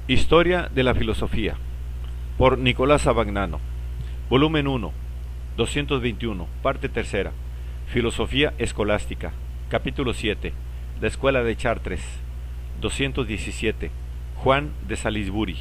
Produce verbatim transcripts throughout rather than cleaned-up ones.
Historia de la filosofía, por Nicolás Abagnano, volumen uno, doscientos veintiuno, parte tercera, Filosofía Escolástica, capítulo siete, La Escuela de Chartres, doscientos diecisiete, Juan de Salisbury.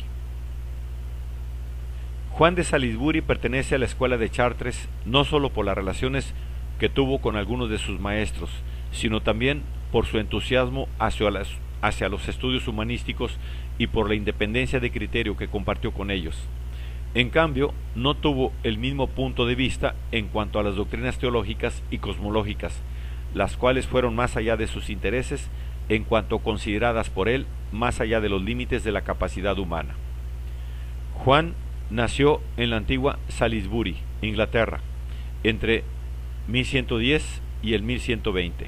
Juan de Salisbury pertenece a la Escuela de Chartres no solo por las relaciones que tuvo con algunos de sus maestros, sino también por su entusiasmo hacia, las, hacia los estudios humanísticos y por la independencia de criterio que compartió con ellos. En cambio, no tuvo el mismo punto de vista en cuanto a las doctrinas teológicas y cosmológicas, las cuales fueron más allá de sus intereses en cuanto consideradas por él más allá de los límites de la capacidad humana. Juan nació en la antigua Salisbury, Inglaterra, entre mil ciento diez y el mil ciento veinte.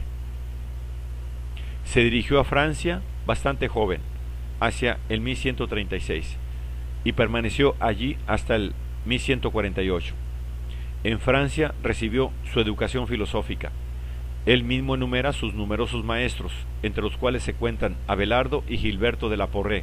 Se dirigió a Francia bastante joven, hacia el mil ciento treinta y seis, y permaneció allí hasta el mil ciento cuarenta y ocho. En Francia recibió su educación filosófica. Él mismo enumera sus numerosos maestros, entre los cuales se cuentan Abelardo y Gilberto de la Porrée.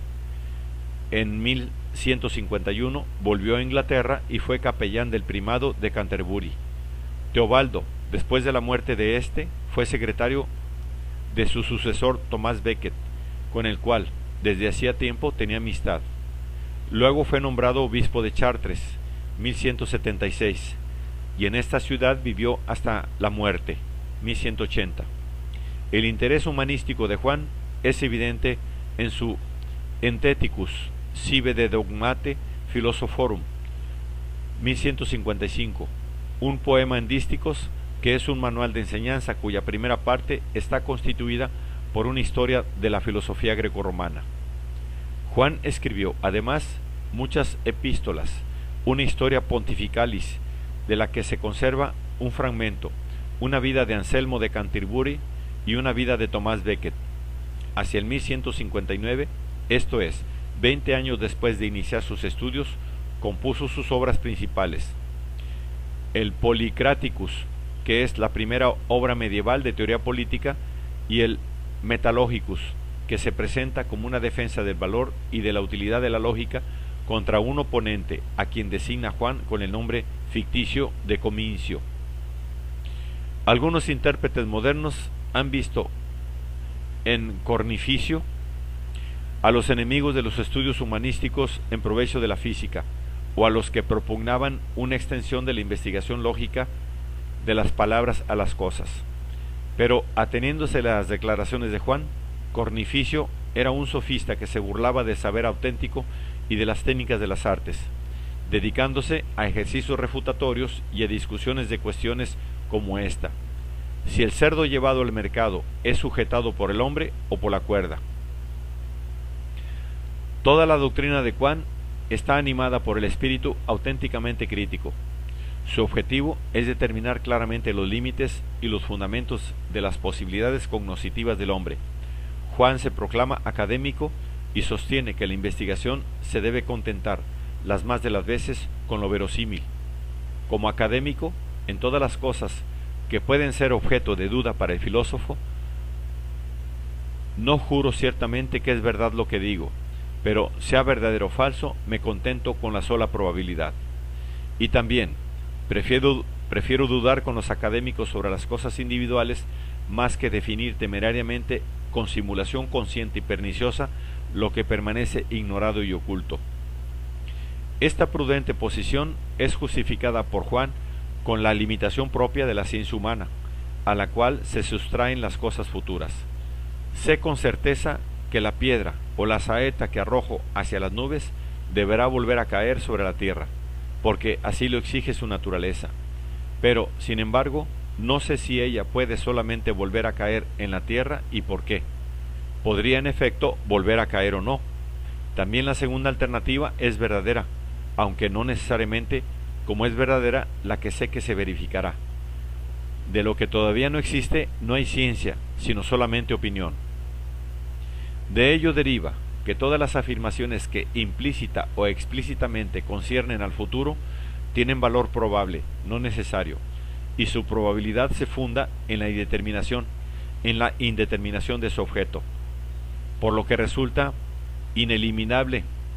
En mil ciento cincuenta y uno volvió a Inglaterra y fue capellán del primado de Canterbury. Teobaldo, después de la muerte de éste, fue secretario de su sucesor Tomás Becket, con el cual desde hacía tiempo tenía amistad. Luego fue nombrado obispo de Chartres, mil ciento setenta y seis, y en esta ciudad vivió hasta la muerte, mil ciento ochenta. El interés humanístico de Juan es evidente en su Entheticus sive de dogmate philosophorum, mil ciento cincuenta y cinco, un poema en dísticos que es un manual de enseñanza cuya primera parte está constituida por una historia de la filosofía grecorromana. Juan escribió, además, muchas epístolas, una historia pontificalis, de la que se conserva un fragmento, una vida de Anselmo de Canterbury y una vida de Tomás Becket. Hacia el mil ciento cincuenta y nueve, esto es, veinte años después de iniciar sus estudios, compuso sus obras principales. El Polycraticus, que es la primera obra medieval de teoría política, y el Metalogicus, que se presenta como una defensa del valor y de la utilidad de la lógica contra un oponente a quien designa Juan con el nombre ficticio de Comincio. Algunos intérpretes modernos han visto en Cornificio a los enemigos de los estudios humanísticos en provecho de la física, o a los que propugnaban una extensión de la investigación lógica de las palabras a las cosas. Pero, ateniéndose a las declaraciones de Juan, Cornificio era un sofista que se burlaba del saber auténtico y de las técnicas de las artes, dedicándose a ejercicios refutatorios y a discusiones de cuestiones como esta: si el cerdo llevado al mercado es sujetado por el hombre o por la cuerda. Toda la doctrina de Juan está animada por el espíritu auténticamente crítico. Su objetivo es determinar claramente los límites y los fundamentos de las posibilidades cognoscitivas del hombre. Juan se proclama académico y sostiene que la investigación se debe contentar, las más de las veces, con lo verosímil. Como académico, en todas las cosas que pueden ser objeto de duda para el filósofo, no juro ciertamente que es verdad lo que digo, pero sea verdadero o falso, me contento con la sola probabilidad. Y también, prefiero, prefiero dudar con los académicos sobre las cosas individuales más que definir temerariamente con simulación consciente y perniciosa lo que permanece ignorado y oculto. Esta prudente posición es justificada por Juan con la limitación propia de la ciencia humana, a la cual se sustraen las cosas futuras. Sé con certeza que la piedra o la saeta que arrojo hacia las nubes deberá volver a caer sobre la tierra, porque así lo exige su naturaleza. Pero, sin embargo, no sé si ella puede solamente volver a caer en la tierra y por qué. Podría en efecto volver a caer o no. También la segunda alternativa es verdadera, aunque no necesariamente como es verdadera la que sé que se verificará. De lo que todavía no existe no hay ciencia, sino solamente opinión. De ello deriva que todas las afirmaciones que implícita o explícitamente conciernen al futuro tienen valor probable, no necesario, y su probabilidad se funda en la indeterminación, en la indeterminación de su objeto, por lo que resulta ineliminable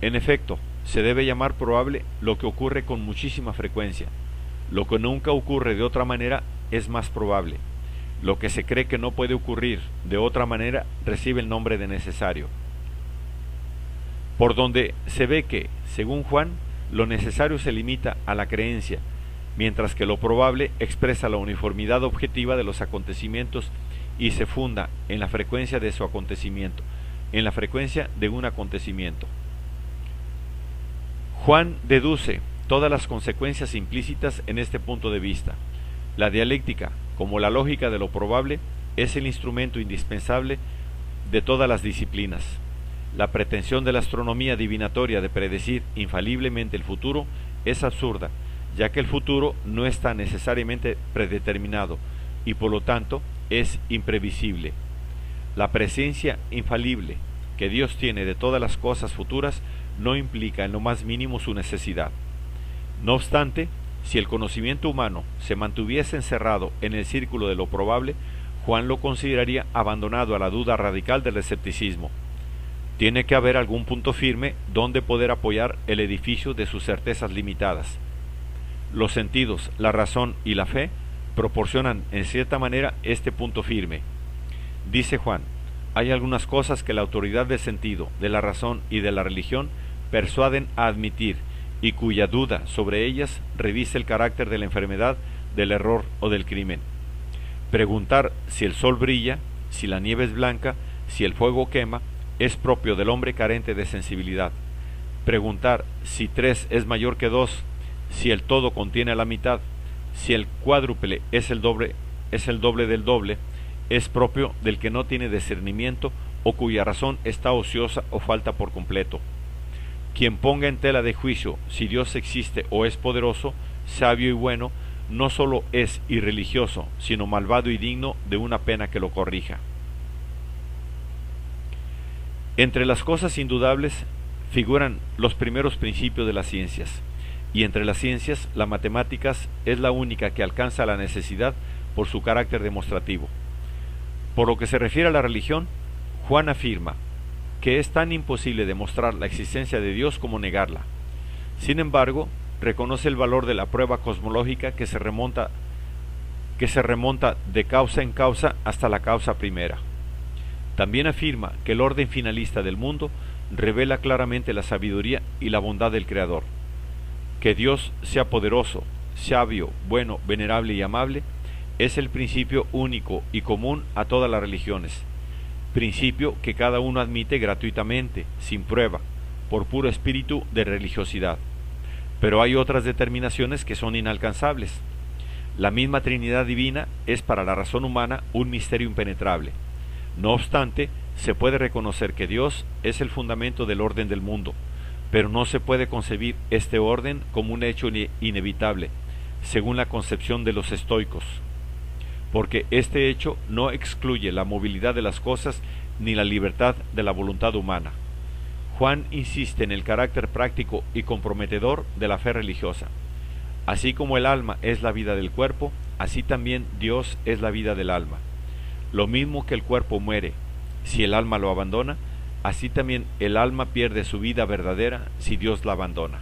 En efecto, se debe llamar probable lo que ocurre con muchísima frecuencia. Lo que nunca ocurre de otra manera es más probable. Lo que se cree que no puede ocurrir de otra manera recibe el nombre de necesario. Por donde se ve que, según Juan, lo necesario se limita a la creencia, mientras que lo probable expresa la uniformidad objetiva de los acontecimientos y se funda en la frecuencia de su acontecimiento, en la frecuencia de un acontecimiento. Juan deduce todas las consecuencias implícitas en este punto de vista. La dialéctica, como la lógica de lo probable, es el instrumento indispensable de todas las disciplinas. La pretensión de la astronomía divinatoria de predecir infaliblemente el futuro es absurda, ya que el futuro no está necesariamente predeterminado y por lo tanto es imprevisible. La presencia infalible que Dios tiene de todas las cosas futuras no implica en lo más mínimo su necesidad. No obstante, si el conocimiento humano se mantuviese encerrado en el círculo de lo probable, Juan lo consideraría abandonado a la duda radical del escepticismo. Tiene que haber algún punto firme donde poder apoyar el edificio de sus certezas limitadas. Los sentidos, la razón y la fe proporcionan en cierta manera este punto firme. Dice Juan, hay algunas cosas que la autoridad del sentido, de la razón y de la religión persuaden a admitir y cuya duda sobre ellas reviste el carácter de la enfermedad, del error o del crimen. Preguntar si el sol brilla, si la nieve es blanca, si el fuego quema, es propio del hombre carente de sensibilidad. Preguntar si tres es mayor que dos, si el todo contiene la mitad, si el cuádruple es el doble, es el doble del doble, es propio del que no tiene discernimiento o cuya razón está ociosa o falta por completo. Quien ponga en tela de juicio si Dios existe o es poderoso, sabio y bueno, no solo es irreligioso, sino malvado y digno de una pena que lo corrija. Entre las cosas indudables figuran los primeros principios de las ciencias, y entre las ciencias, las matemáticas es la única que alcanza la necesidad por su carácter demostrativo. Por lo que se refiere a la religión, Juan afirma que es tan imposible demostrar la existencia de Dios como negarla. Sin embargo, reconoce el valor de la prueba cosmológica que se remonta, que se remonta de causa en causa hasta la causa primera. También afirma que el orden finalista del mundo revela claramente la sabiduría y la bondad del Creador. Que Dios sea poderoso, sabio, bueno, venerable y amable es el principio único y común a todas las religiones, principio que cada uno admite gratuitamente, sin prueba, por puro espíritu de religiosidad. Pero hay otras determinaciones que son inalcanzables. La misma Trinidad divina es para la razón humana un misterio impenetrable. No obstante, se puede reconocer que Dios es el fundamento del orden del mundo, pero no se puede concebir este orden como un hecho inevitable, según la concepción de los estoicos, porque este hecho no excluye la movilidad de las cosas ni la libertad de la voluntad humana. Juan insiste en el carácter práctico y comprometedor de la fe religiosa. Así como el alma es la vida del cuerpo, así también Dios es la vida del alma. Lo mismo que el cuerpo muere si el alma lo abandona, así también el alma pierde su vida verdadera si Dios la abandona.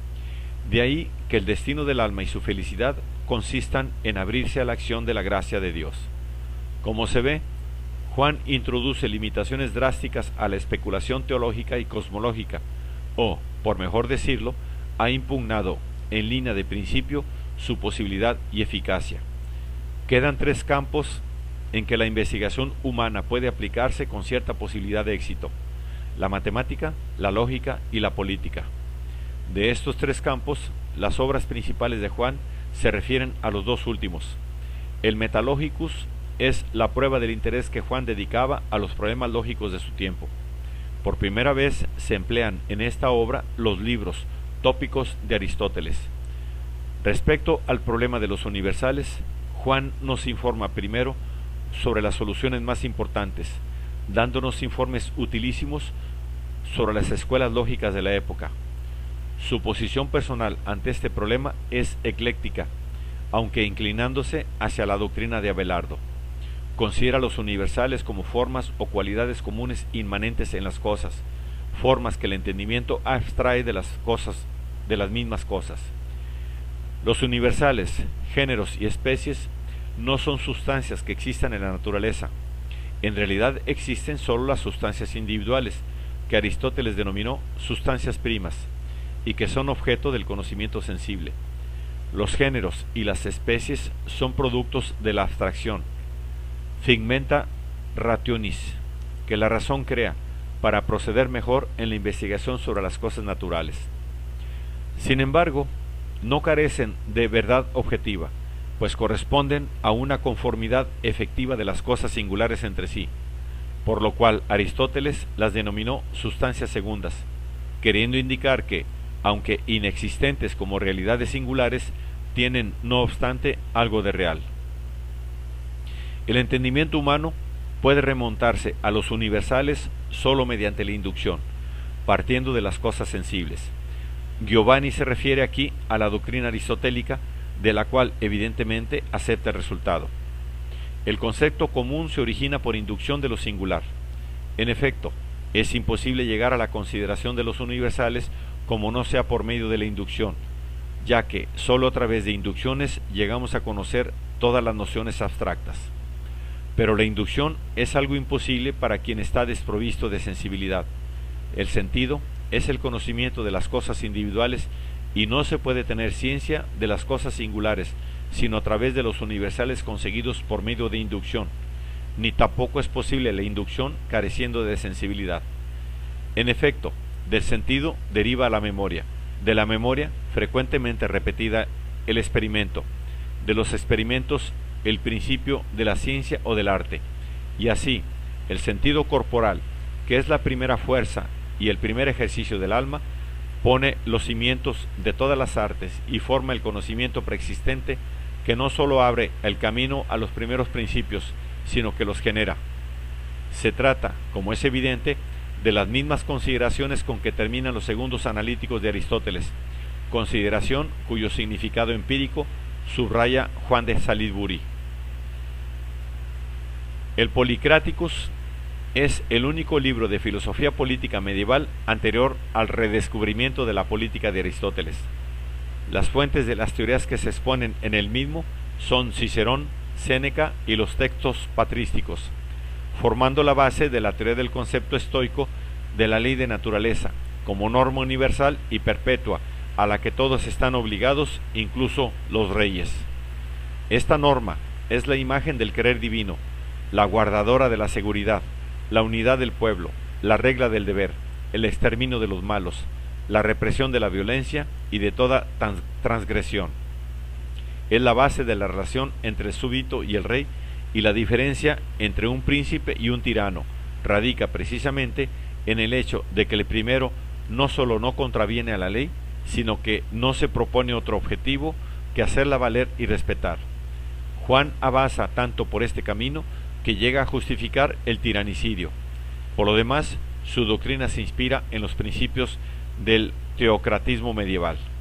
De ahí que el destino del alma y su felicidad consistan en abrirse a la acción de la gracia de Dios. Como se ve, Juan introduce limitaciones drásticas a la especulación teológica y cosmológica, o, por mejor decirlo, ha impugnado en línea de principio su posibilidad y eficacia. Quedan tres campos en que la investigación humana puede aplicarse con cierta posibilidad de éxito: la matemática, la lógica y la política. De estos tres campos, las obras principales de Juan se refieren a los dos últimos. El Metalogicus es la prueba del interés que Juan dedicaba a los problemas lógicos de su tiempo. Por primera vez se emplean en esta obra los libros tópicos de Aristóteles. Respecto al problema de los universales, Juan nos informa primero sobre las soluciones más importantes, dándonos informes utilísimos sobre las escuelas lógicas de la época. Su posición personal ante este problema es ecléctica, aunque inclinándose hacia la doctrina de Abelardo. Considera los universales como formas o cualidades comunes inmanentes en las cosas, formas que el entendimiento abstrae de las cosas, de las mismas cosas. Los universales, géneros y especies no son sustancias que existan en la naturaleza. En realidad existen solo las sustancias individuales, que Aristóteles denominó sustancias primas, y que son objeto del conocimiento sensible. Los géneros y las especies son productos de la abstracción, figmenta rationis, que la razón crea para proceder mejor en la investigación sobre las cosas naturales. Sin embargo, no carecen de verdad objetiva, pues corresponden a una conformidad efectiva de las cosas singulares entre sí, por lo cual Aristóteles las denominó sustancias segundas, queriendo indicar que, aunque inexistentes como realidades singulares, tienen no obstante algo de real. El entendimiento humano puede remontarse a los universales solo mediante la inducción, partiendo de las cosas sensibles. Giovanni se refiere aquí a la doctrina aristotélica, de la cual evidentemente acepta el resultado. El concepto común se origina por inducción de lo singular. En efecto, es imposible llegar a la consideración de los universales como no sea por medio de la inducción, ya que sólo a través de inducciones llegamos a conocer todas las nociones abstractas. Pero la inducción es algo imposible para quien está desprovisto de sensibilidad. El sentido es el conocimiento de las cosas individuales y no se puede tener ciencia de las cosas singulares sino a través de los universales conseguidos por medio de inducción, ni tampoco es posible la inducción careciendo de sensibilidad. En efecto, del sentido deriva la memoria, de la memoria, frecuentemente repetida, el experimento, de los experimentos, el principio de la ciencia o del arte, y así, el sentido corporal, que es la primera fuerza y el primer ejercicio del alma, pone los cimientos de todas las artes y forma el conocimiento preexistente que no sólo abre el camino a los primeros principios, sino que los genera. Se trata, como es evidente, de las mismas consideraciones con que terminan los segundos analíticos de Aristóteles, consideración cuyo significado empírico subraya Juan de Salisbury. El Policraticus es el único libro de filosofía política medieval anterior al redescubrimiento de la política de Aristóteles. Las fuentes de las teorías que se exponen en el mismo son Cicerón, Séneca y los textos patrísticos, formando la base de la teoría del concepto estoico de la ley de naturaleza, como norma universal y perpetua, a la que todos están obligados, incluso los reyes. Esta norma es la imagen del querer divino, la guardadora de la seguridad, la unidad del pueblo, la regla del deber, el exterminio de los malos, la represión de la violencia y de toda transgresión. Es la base de la relación entre el súbdito y el rey, y la diferencia entre un príncipe y un tirano radica precisamente en el hecho de que el primero no solo no contraviene a la ley, sino que no se propone otro objetivo que hacerla valer y respetar. Juan avanza tanto por este camino que llega a justificar el tiranicidio. Por lo demás, su doctrina se inspira en los principios del teocratismo medieval.